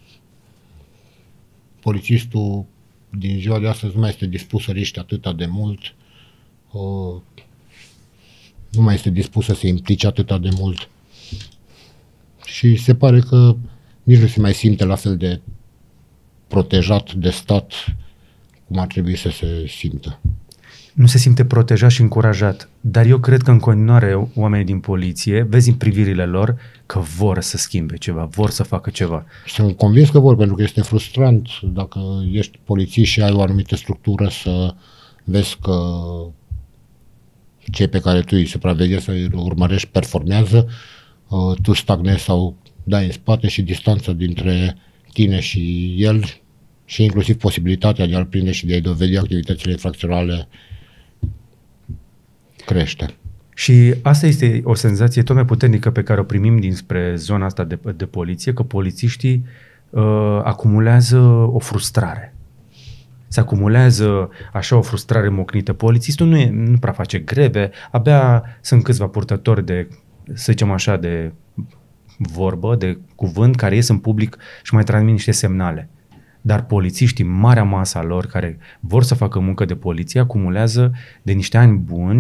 polițistul din ziua de astăzi nu mai este dispus să riște atâta de mult, uh, nu mai este dispus să se implice atâta de mult. Și se pare că nici nu se mai simte la fel de protejat de stat cum ar trebui să se simtă. Nu se simte protejat și încurajat, dar eu cred că în continuare oamenii din poliție, vezi în privirile lor că vor să schimbe ceva, vor să facă ceva. Sunt convins că vor, pentru că este frustrant dacă ești polițist și ai o anumită structură să vezi că cei pe care tu îi supraveghezi, să îi urmărești, performează, tu stagnezi sau dai în spate și distanța dintre tine și el și inclusiv posibilitatea de a-l prinde și de a-i dovedi activitățile infracționale crește. Și asta este o senzație tot mai puternică pe care o primim dinspre zona asta de, de poliție, că polițiștii uh, acumulează o frustrare. Se acumulează așa o frustrare mocnită. Polițistul nu, e, nu prea face greve, abia sunt câțiva purtători de, să zicem așa, de vorbă, de cuvânt, care ies în public și mai transmit niște semnale. Dar polițiștii, marea masă a lor, care vor să facă muncă de poliție, acumulează de niște ani buni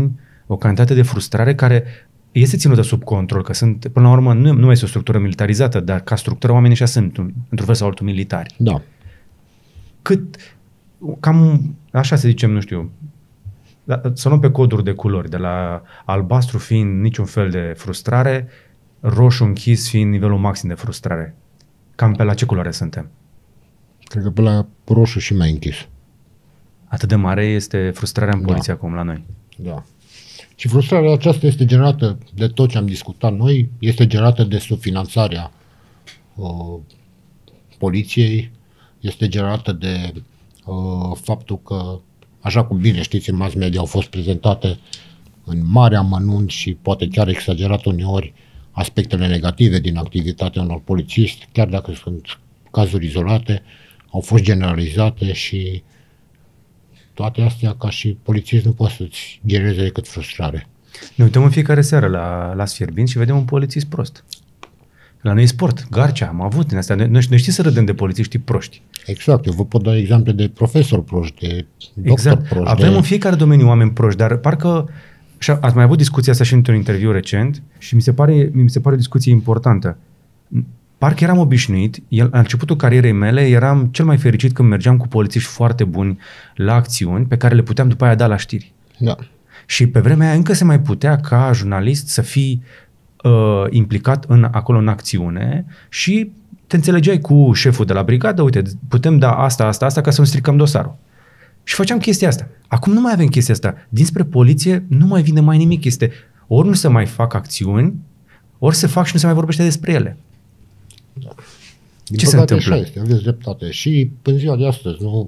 o cantitate de frustrare care este ținută sub control, că sunt, până la urmă, nu, nu este o structură militarizată, dar ca structură oamenii ăștia sunt, într-un fel sau altul, militari. Da. Cât, cam, așa să zicem, nu știu, să luăm pe coduri de culori, de la albastru fiind niciun fel de frustrare, roșu închis fiind nivelul maxim de frustrare. Cam pe la ce culoare suntem? Cred că pe la roșu și mai închis. Atât de mare este frustrarea în poliție Da. acum la noi. Da. Și frustrarea aceasta este generată de tot ce am discutat noi, este generată de subfinanțarea uh, poliției, este generată de uh, faptul că, așa cum bine știți, în mass media au fost prezentate în mare amănunt și poate chiar exagerat uneori aspectele negative din activitatea unor polițiști, chiar dacă sunt cazuri izolate, au fost generalizate și toate astea, ca și polițist, nu poți să-ți genereze decât frustrare. Ne uităm în fiecare seară la, la Sfierbinți și vedem un polițist prost. La noi e sport, Garcea, am avut din astea. Noi, noi știm să râdem de polițiștii proști. Exact, eu vă pot da exemple de profesori proști, de doctor Exact. proști. Avem de... în fiecare domeniu oameni proști, dar parcă, și ați mai avut discuția asta și într-un interviu recent și mi se pare, mi se pare o discuție importantă. Parcă eram obișnuit, el, la începutul carierei mele eram cel mai fericit când mergeam cu polițiști foarte buni la acțiuni pe care le puteam după aia da la știri. Da. Și pe vremea aia încă se mai putea ca jurnalist să fii uh, implicat în, acolo în acțiune și te înțelegeai cu șeful de la brigadă, uite, putem da asta, asta, asta ca să nu stricăm dosarul. Și făceam chestia asta. Acum nu mai avem chestia asta. Dinspre poliție nu mai vine mai nimic. Este ori nu se mai fac acțiuni, ori se fac și nu se mai vorbește despre ele. Da. Din Ce se întâmplă? Așa este, aveți dreptate. Și în ziua de astăzi nu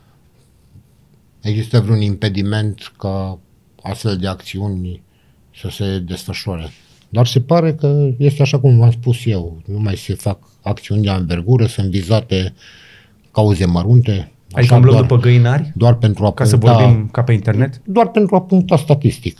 există vreun impediment ca astfel de acțiuni să se desfășoare. Dar se pare că este așa cum v-am spus eu. Nu mai se fac acțiuni de anvergură, sunt vizate cauze mărunte. Adică am luat după găinari? Doar pentru a ca să puncta, vorbim ca pe internet? Doar pentru a puncta statistic.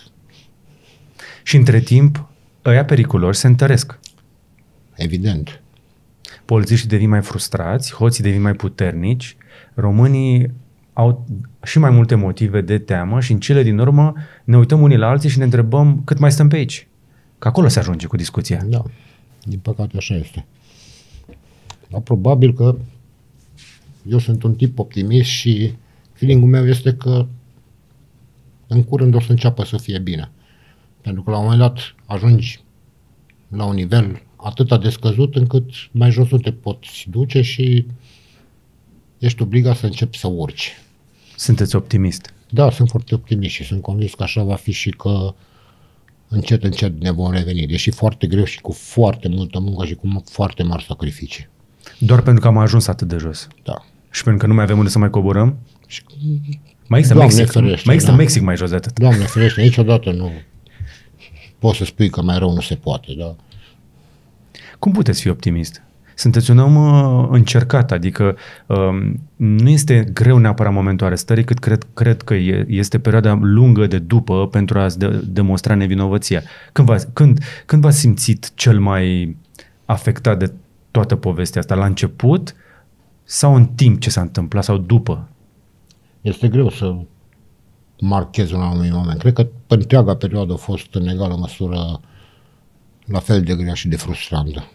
Și între timp, ăia periculoși se întăresc. Evident. Polițiștii devin mai frustrați, hoții devin mai puternici, românii au și mai multe motive de teamă și în cele din urmă ne uităm unii la alții și ne întrebăm cât mai stăm pe aici. Că acolo se ajunge cu discuția. Da, din păcate așa este. Dar probabil că eu sunt un tip optimist și feeling-ul meu este că în curând o să înceapă să fie bine. Pentru că la un moment dat ajungi la un nivel atât de scăzut încât mai jos nu te poți duce și ești obligat să începi să urci. Sunteți optimist? Da, sunt foarte optimist și sunt convins că așa va fi și că încet, încet ne vom reveni. Deși foarte greu și cu foarte multă muncă și cu foarte mari sacrificii. Doar pentru că am ajuns atât de jos. Da. Și pentru că nu mai avem unde să mai coborăm? Și... Mai există Doamne Mexic, ferește, mai există da. Mexic mai jos de atât. Doamne ferește, niciodată nu poți să spui că mai rău nu se poate, da? Cum puteți fi optimist? Sunteți un om uh, încercat, adică um, nu este greu neapărat momentul arestării, cât cred, cred că e, este perioada lungă de după pentru a-ți de, demonstra nevinovăția. Când v-ați, când, când v-ați simțit cel mai afectat de toată povestea asta? La început sau în timp ce s-a întâmplat sau după? Este greu să marchez un anumit moment. Cred că pe întreaga perioadă a fost în egală măsură la fel de grea și de frustrantă.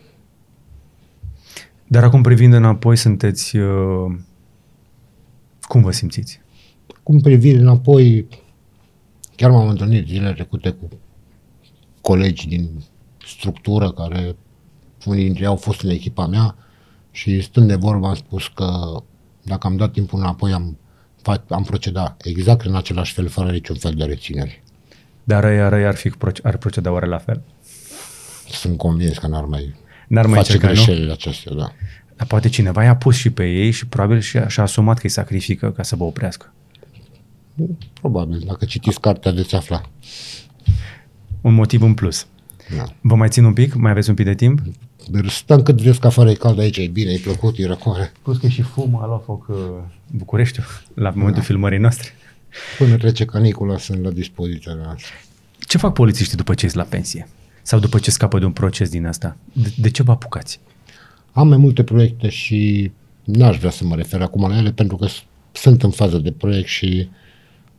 Dar acum privind înapoi, sunteți... Uh, cum vă simțiți? Cum privind înapoi, chiar m-am întâlnit zilele trecute cu colegi din structură care unii dintre ei au fost în echipa mea și stând de vorbă am spus că dacă am dat timpul înapoi am, am procedat exact în același fel, fără niciun fel de rețineri. Dar ăia, ăia ar, fi, ar proceda oare la fel? Sunt convins că n-ar mai, n-ar mai face încerca, greșelile nu? acestea, da. Dar poate cineva i-a pus și pe ei și probabil și-a, și-a asumat că îi sacrifică ca să vă oprească. Probabil, dacă citiți cartea veți afla. Un motiv în plus. Da. Vă mai țin un pic? Mai aveți un pic de timp? Stăm cât vreți, că afară e cald aici, e bine, e plăcut, e răcoare. Plus că și fum a luat foc uh, Bucureștiul la momentul da. filmării noastre. Până trece canicula sunt la dispoziția noastră. Ce fac polițiștii după ce ies la pensie? Sau după ce scapă de un proces din asta? De, de ce vă apucați? Am mai multe proiecte și n-aș vrea să mă refer acum la ele pentru că sunt în fază de proiect și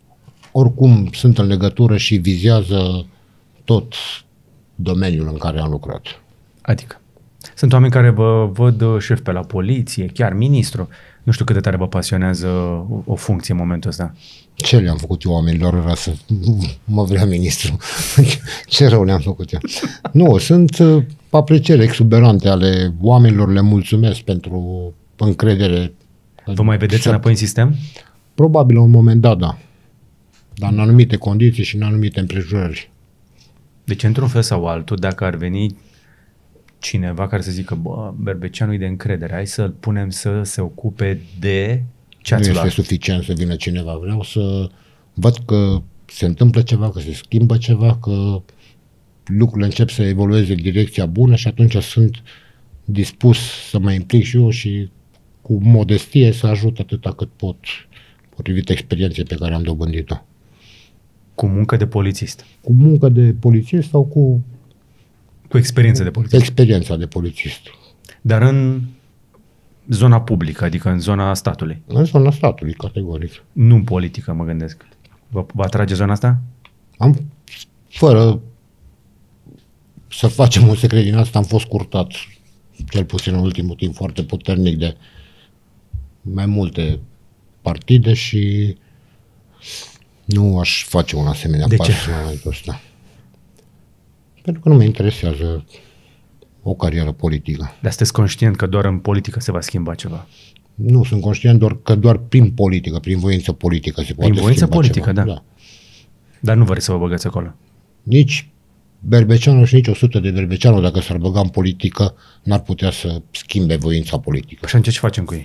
oricum sunt în legătură și vizează tot domeniul în care am lucrat. Adică? Sunt oameni care vă văd șef pe la poliție, chiar ministru. Nu știu cât de tare vă pasionează o, o funcție în momentul ăsta. Ce le-am făcut eu oamenilor era să mă vrea ministru? Ce rău le-am făcut eu? Nu, sunt aprecieri exuberante ale oamenilor, le mulțumesc pentru încredere. Vă mai vedeți înapoi în sistem? Probabil la un moment dat, da. Dar în anumite condiții și în anumite împrejurări. Deci, într-un fel sau altul, dacă ar veni cineva care să zică, bă, Berbeceanu e de încredere, hai să-l punem să se ocupe de ce ați Nu luat. este suficient să vină cineva. Vreau să văd că se întâmplă ceva, că se schimbă ceva, că lucrurile încep să evolueze în direcția bună și atunci sunt dispus să mă implic și eu și cu modestie să ajut atâta cât pot, potrivit experienței pe care am dobândit-o. Cu muncă de polițist. Cu muncă de polițist sau cu Cu experiență de polițist. experiența de polițist. Dar în zona publică, adică în zona statului. În zona statului, categoric. Nu în politică, mă gândesc. Vă, vă atrage zona asta? Am, fără să facem un secret din asta, am fost curtat, cel puțin în ultimul timp, foarte puternic de mai multe partide și nu aș face un asemenea De pas ce? în momentul ăsta. Pentru că nu mă interesează o carieră politică. Dar sunteți conștient că doar în politică se va schimba ceva. Nu, sunt conștient doar că doar prin politică, prin voință politică se poate voință schimba politică, ceva. da. Dar nu vreți să vă băgați acolo. Nici Berbeceanu și nici o sută de Berbeceanu, dacă s-ar băga în politică, n-ar putea să schimbe voința politică. Așa, ce facem cu ei?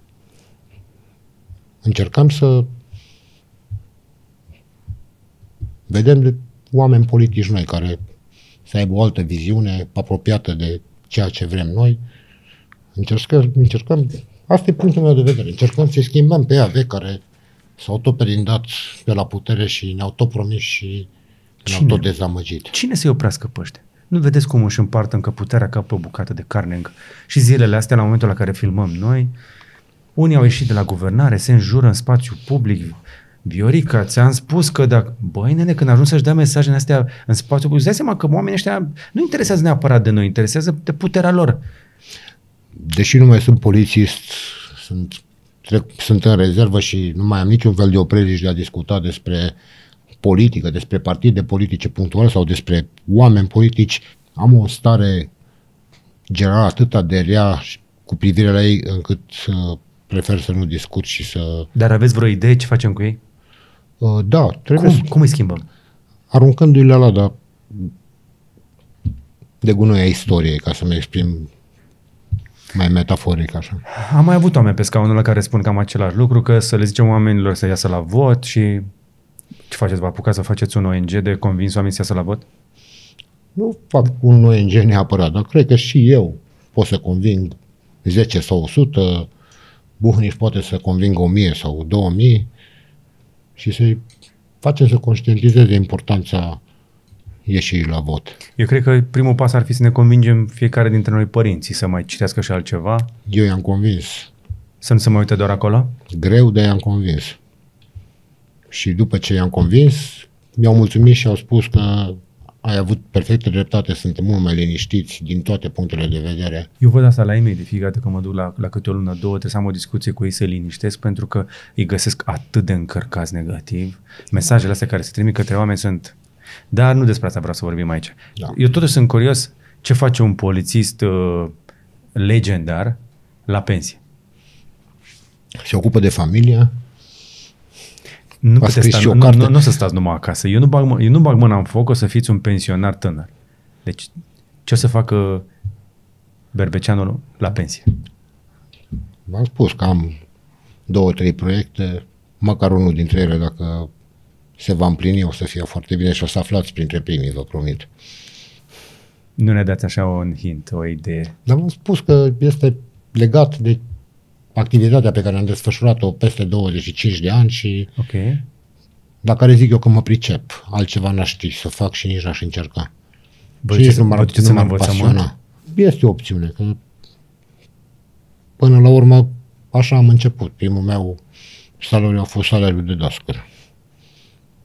Încercăm să vedem de oameni politici noi care să aibă o altă viziune apropiată de ceea ce vrem noi. Încercăm, încercăm asta e punctul meu de vedere, încercăm să schimbăm pe ea care s-au tot perindat pe la putere și ne-au tot promis și ne-au Cine? tot dezamăgit. Cine să-i oprească pe ăștia? Nu vedeți cum își împart încă puterea ca pe o bucată de carne încă. Și zilele astea, la momentul la care filmăm noi, unii au ieșit de la guvernare, se înjură în spațiu public. Viorica, ți-am spus că dacă... Băi, nene, când ajung să-și dea mesajele astea în spațiu public, îți dai seama că oamenii ăștia nu interesează neapărat de noi, interesează de puterea lor. Deși nu mai sunt polițist, sunt, trec, sunt în rezervă și nu mai am niciun fel de opreliș de a discuta despre politică, despre partide politice punctuale sau despre oameni politici. Am o stare generală atâta de rea cu privire la ei încât uh, prefer să nu discut și să... Dar aveți vreo idee ce facem cu ei? Uh, da, trebuie Cum, să... cum îi schimbăm? Aruncându-i la da de gunoi a istoriei, ca să mă exprim mai metaforic așa. Am mai avut oameni pe scaunul la care spun cam același lucru, că să le zicem oamenilor să iasă la vot și ce faceți? Vă apucați să faceți un O N G de convins oamenii să iasă la vot? Nu fac un O N G neapărat, dar cred că și eu pot să conving zece sau o sută, Buhniș poate să convingă o mie sau două mii și să-i facem să conștientizeze importanța ieșirii la vot. Eu cred că primul pas ar fi să ne convingem fiecare dintre noi părinții să mai citească și altceva, Eu i-am convins. să nu se mai uite doar acolo. Greu, dar i-am convins. Și după ce i-am convins, mi-au mulțumit și au spus că ai avut perfectă dreptate, suntem mult mai liniștiți din toate punctele de vedere. Eu văd asta la ei mei de fiecare dată când mă duc la, la câte o lună, două, trebuie să am o discuție cu ei, să liniștesc, pentru că îi găsesc atât de încărcați negativ. Mesajele astea care se trimit către oameni sunt... Dar nu despre asta vreau să vorbim aici. Da. Eu totuși sunt curios ce face un polițist uh, legendar la pensie. Se ocupă de familie. Nu, A puteți scris sta, și o nu, carte. nu, nu o să stați numai acasă. Eu nu, bag, mă- eu nu bag mâna în foc, o să fiți un pensionar tânăr. Deci ce o să facă Berbeceanu la pensie? V-am spus că am două, trei proiecte, măcar unul dintre ele, dacă se va împlini, o să fie foarte bine și o să aflați printre primii, vă promit. Nu ne dați așa un hint, o idee. Dar v-am spus că este legat de activitatea pe care am desfășurat-o peste douăzeci și cinci de ani și Ok. la care zic eu că mă pricep. Altceva n-aș ști să fac și nici n-aș încerca. Vă Și nici duceți, nu m-ar, vă duceți nu în m-ar învățământ? pasiona. Este o opțiune. Că până la urmă, așa am început. Primul meu salariu a fost salariul de dascăl.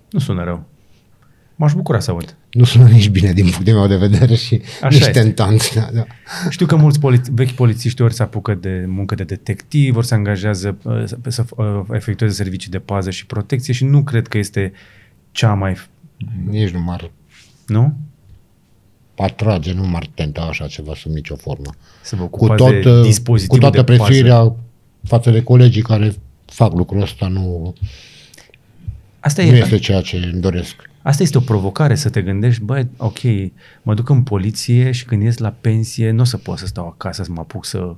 Nu sună rău. M-aș bucura să aud. Nu sună nici bine din punctul meu de vedere și Așa nici este. tentant. Da, da. Știu că mulți poli- vechi polițiști ori se apucă de muncă de detectiv, ori se angajează uh, să, să uh, efectueze servicii de pază și protecție și nu cred că este cea mai... Nici nu m-ar Nu? atrage, nu m-ar tenta așa ceva sub nicio formă. Să vă Cu, ocupați tot, de cu dispozitivul toată de pază. prețuirea față de colegii care fac lucrul ăsta, nu, Asta nu e, este ceea ce îmi doresc. Asta este o provocare, să te gândești, băi, ok, mă duc în poliție și când ies la pensie nu o să pot să stau acasă să mă apuc să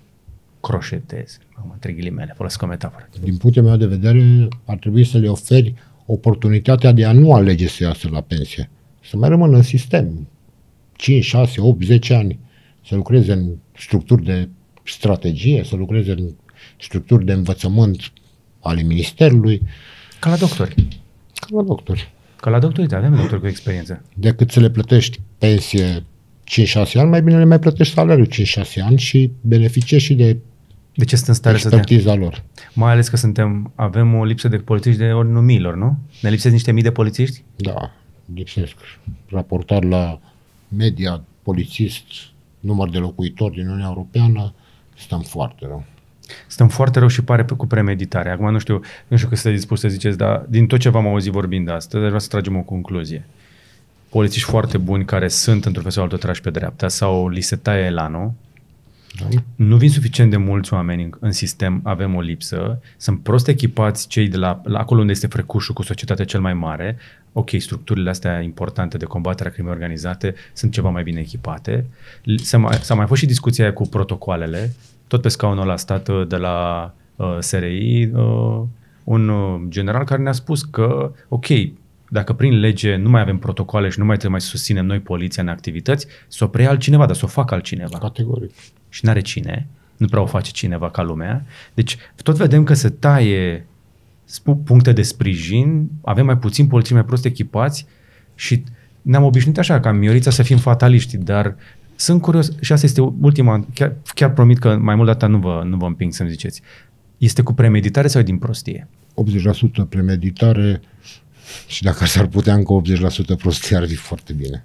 croșetez, între ghilimele, folosesc o metaforă. Din punctul meu de vedere, ar trebui să le oferi oportunitatea de a nu alege să iasă la pensie. Să mai rămână în sistem cinci, șase, opt, zece ani. Să lucreze în structuri de strategie, să lucreze în structuri de învățământ ale ministerului. Ca la doctori. Ca la doctori. Ca la doctori, avem doctori cu experiență. Decât să le plătești pensie cinci șase ani, mai bine le mai plătești salariul cinci șase ani și beneficiezi și de De ce sunt în stare să dea? expertiza lor. Mai ales că suntem, avem o lipsă de polițiști de ori nu miilor, nu? Ne lipsesc niște mii de polițiști? Da, lipsesc. Raportat la media, polițist, număr de locuitori din Uniunea Europeană, stăm foarte rău. Stăm foarte rău și pare pe- cu premeditare. Acum nu știu, nu știu că sunteți dispus să ziceți, dar din tot ce v-am auzit vorbind astăzi, vreau să tragem o concluzie. Polițiști foarte buni care sunt într-un fel sau altul trași pe dreapta sau li se taie elanul, Da? nu vin suficient de mulți oameni în, în sistem, avem o lipsă, sunt prost echipați cei de la, la acolo unde este frecușul cu societatea cel mai mare, ok, structurile astea importante de combatere a crimei organizate sunt ceva mai bine echipate. S-a mai, s-a mai fost și discuția aia cu protocoalele, tot pe scaunul ăla stat de la uh, S R I, uh, un uh, general care ne-a spus că, ok, dacă prin lege nu mai avem protocoale și nu mai trebuie mai să susținem noi poliția în activități, să o preia altcineva, dar să o facă altcineva. Categoric. Și n-are cine, nu prea o face cineva ca lumea. Deci tot vedem că se taie puncte de sprijin, avem mai puțin polițiști mai prost echipați și ne-am obișnuit așa ca în Miorița să fim fataliști, dar sunt curios și asta este ultima, chiar, chiar promit că mai mult data nu vă, nu vă împing să-mi ziceți. Este cu premeditare sau e din prostie? optzeci la sută premeditare și dacă s-ar putea încă optzeci la sută prostie, ar fi foarte bine.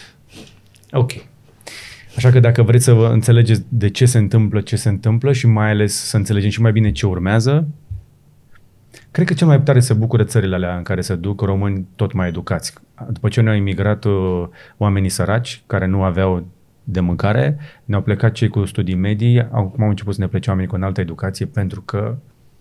Ok. Așa că dacă vreți să vă înțelegeți de ce se întâmplă, ce se întâmplă și mai ales să înțelegem și mai bine ce urmează, cred că cel mai tare se bucură țările alea în care se duc români tot mai educați. După ce ne-au imigrat uh, oamenii săraci care nu aveau de mâncare, ne-au plecat cei cu studii medii, acum au început să ne plece oamenii cu înaltă educație pentru că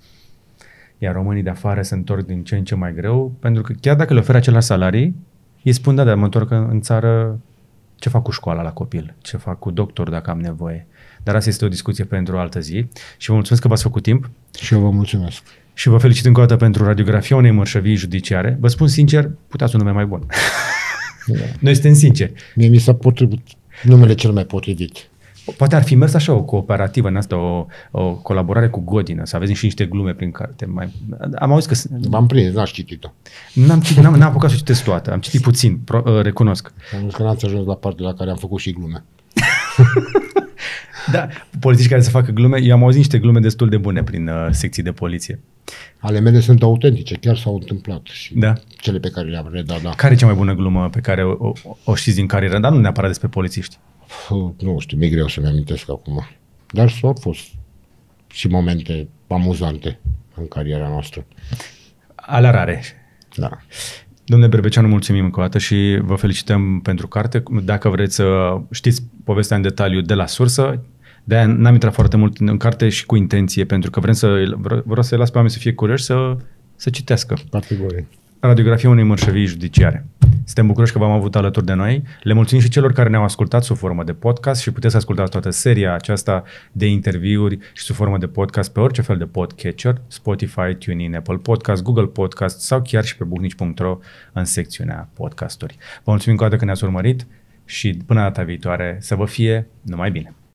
iar românii de afară se întorc din ce în ce mai greu, pentru că chiar dacă le oferă același salarii, ei spun, da, dar mă întorc în, în țară, ce fac cu școala la copil, ce fac cu doctor dacă am nevoie. Dar asta este o discuție pentru o altă zi și vă mulțumesc că v-ați făcut timp. Și eu vă mulțumesc. Și vă felicit încă o dată pentru radiografia unei mărșăvii judiciare. Vă spun sincer, puteați un nume mai bun. Da. Noi suntem sinceri. Mie mi s-a potrivit numele cel mai potrivit. Poate ar fi mers așa o cooperativă în asta, o, o colaborare cu Godină, să aveți și niște glume prin care te mai... Am auzit că... V-am prins, n-aș citit-o. N-am, citit, n-am, n-am apucat să o citesc toată, am citit puțin, pro, uh, recunosc. Am zis că n-ați ajuns la partea la care am făcut și glume. Da, polițiști care să facă glume, eu am auzit niște glume destul de bune prin uh, secții de poliție. Ale mele sunt autentice, chiar s-au întâmplat. Și Da. cele pe care le-am redat, da. Care e cea mai bună glumă pe care o, o, o știți din carieră, dar nu neapărat despre polițiști? Puh, nu știu, mi-e greu să-mi amintesc acum. Dar au fost și momente amuzante în cariera noastră. Alea rare. Da. Domnule Berbeceanu, mulțumim încă o dată și vă felicităm pentru carte. Dacă vreți să știți povestea în detaliu de la sursă, de-aia n-am intrat foarte mult în carte și cu intenție, pentru că vrem să, vreau să-i las pe oameni să fie curioși să, să citească. Categorie. Radiografia unei mărșăvii judiciare. Suntem bucuroși că v-am avut alături de noi. Le mulțumim și celor care ne-au ascultat sub formă de podcast și puteți asculta toată seria aceasta de interviuri și sub formă de podcast pe orice fel de podcatcher, Spotify, TuneIn, Apple Podcast, Google Podcast sau chiar și pe buhnici punct ro în secțiunea podcasturi. Vă mulțumim încă o dată că ne-ați urmărit și până data viitoare să vă fie numai bine.